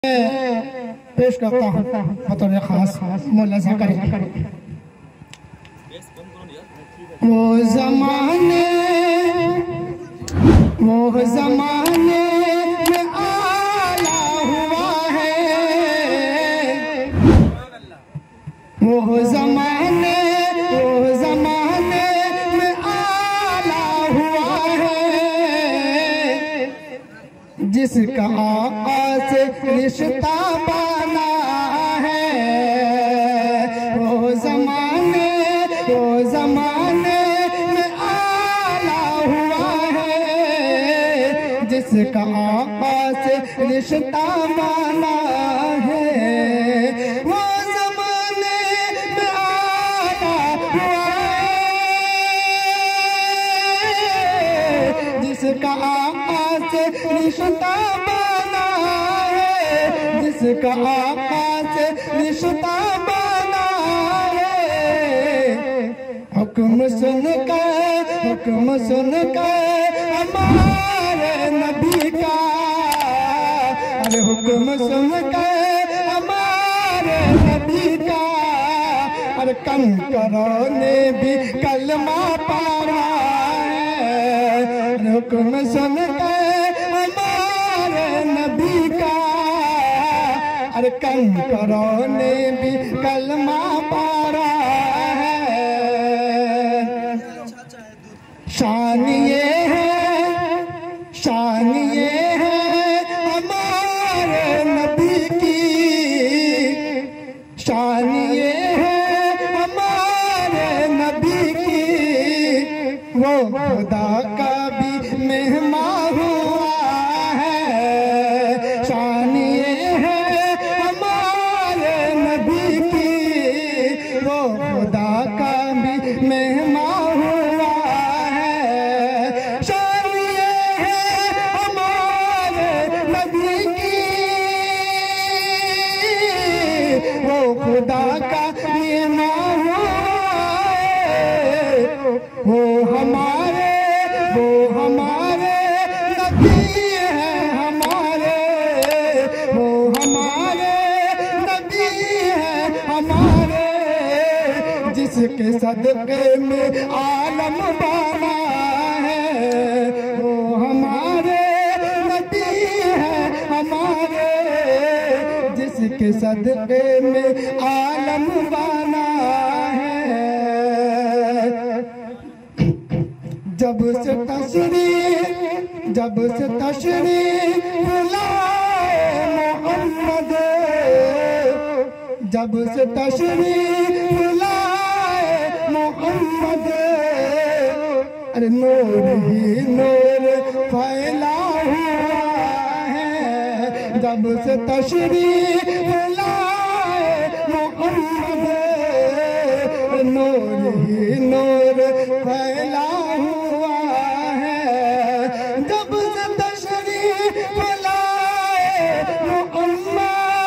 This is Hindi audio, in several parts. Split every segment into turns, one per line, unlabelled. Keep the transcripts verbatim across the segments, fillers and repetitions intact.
पेश करता हूँ बतौर खास मौला ज़ाकर। वो ज़माने वो ज़माने में आला हुआ है, वो ज़माने वो ज़माने में आला हुआ है, जिसका आका से रिश्ता बना है। वो ज़माने वो ज़माने में आला हुआ है, जिसका आका से रिश्ता बना है। वो ज़माने में आला हुआ है, जिसका आका से रिश्ता बना है, जिसका आका से रिश्ता बना है। हुक्म सुन कर हुक्म सुन कर हमारे नबी का, अरे हुक्म सुन कर हमारे नबी का, अरे कंकरों ने भी कलमा पढ़ा है। हुक्म सुन कर हमारे नबी का, अरे कंकरों ने भी कलमा पढ़ा है। शान ये है शान ये है हमारे नबी की, शान ये है हमारे नबी की। वो खुदा का भी मेहमान हुआ है। शान ये है हमारे नबी की, वो खुदा का भी मेहमान हुआ है। शान ये है हमारे नबी की, वो खुदा का मेहमान हुआ है। वो हमारे वो हमारे नबी है हमारे, वो हमारे नबी है हमारे, जिसके सदके में आलम बना है। वो हमारे नबी है हमारे, जिसके सदके में आलम बना है। जब से तशरीफ जब से तशरीफ लाए मोहम्मद, जब से तशरीफ लाए मोहम्मद, अरे नूर ही नूर फैला हुआ है। जब से तशरीफ लाए मोहम्मद, नूर ही नूर फैला हुआ है। जब से तशरीफ लाए मोहम्मद,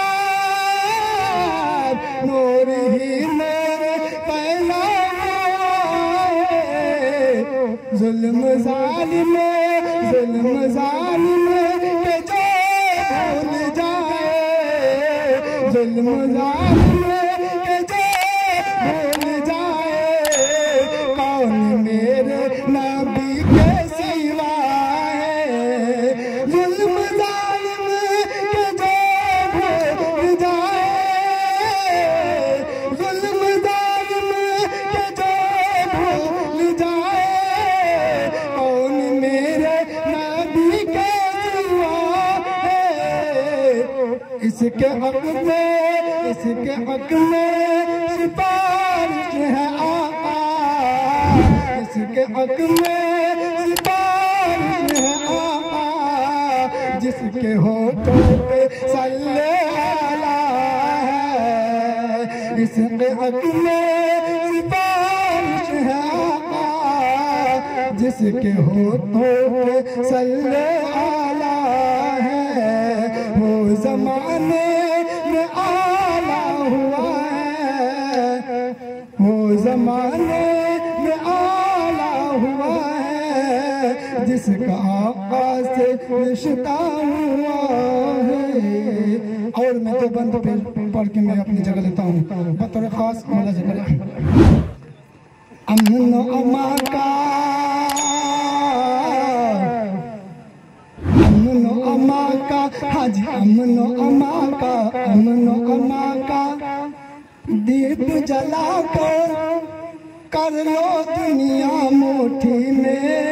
नूर ही नूर फैला हुआ है। जुल्म जालिम जुल्म जालिम के जो भूल जाए, जुल्म जालिम के जो भूल जाए, कौन मेरे नबी के सिवा है। जुल्म जालिम के जो भूल जाए, जुल्म जालिम के जो भूल जाए, कौन मेरे नबी के सिवा है। इसके हक में इसके हक में सिफारिश है आका, इसके हक में सिफारिश है आका, जिसके होठों पे सल्ले आला है। इसके हक में सिफारिश है आका, जिसके होठों पे सल्ले आला है। वो ज़माने में आला हुआ है, वो ज़माने में आला हुआ है, जिसका आका से रिश्ता हुआ है। और मैं दो बंद पे पढ़ के मैं अपनी जगह लेता हूँ बतौर खास मौला ज़कर अमन अमा का अमन अमा का हाजी अमन अमा का अमन अमा का दीप जला कर कर लो दुनिया मुट्ठी में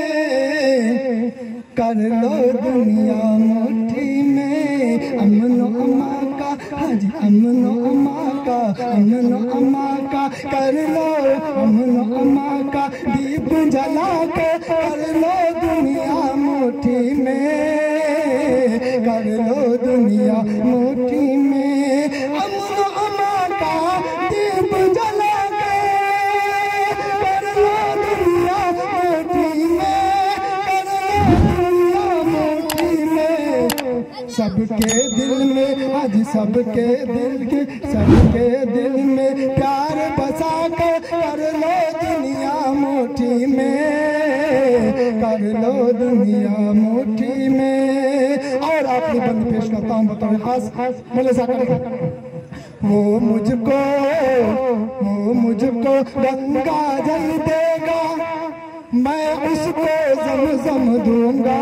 कर लो दुनिया मुट्ठी में अमन अमा का हाजी अमन अमा का अमन अमा का कर लो अमन अमा का दीप जला कर कर लो दुनिया मुट्ठी में कर लो दुनिया मुट्ठी में अमन अमा का दीप जला के कर लो दुनिया मुट्ठी में कर लो दुनिया मुट्ठी में सबके दिल में आज सबके दिल के सबके दिल में प्यार बसा कर कर लो दुनिया मुट्ठी में कर लो दुनिया मुट्ठी में। और आपने बंद पेश करता हूँ बतौर खास मौला ज़कर वो मुझको वो मुझको गंगा जल देगा मैं उसको ज़मज़म दूंगा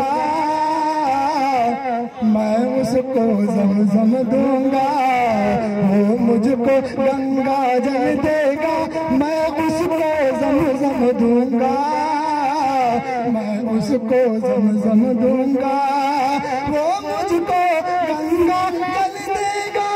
मैं उसको ज़मज़म दूंगा वो मुझको गंगा जल देगा मैं उसको ज़मज़म दूंगा मैं उसको ज़मज़म दूंगा वो मुझको गंगा जल देगा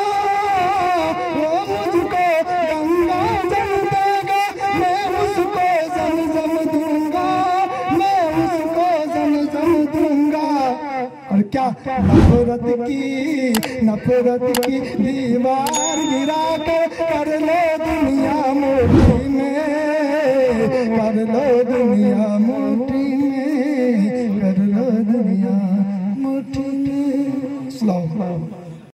वो मुझको गंगा जल देगा मैं उसको ज़मज़म दूंगा मैं उसको ज़मज़म दूंगा। और क्या नफरत की नफरत की दीवार गिरा कर कर लो दुनिया मुट्ठी में कर लो दुनिया मुट्ठी में कर लो दुनिया मुट्ठी में। सलाम।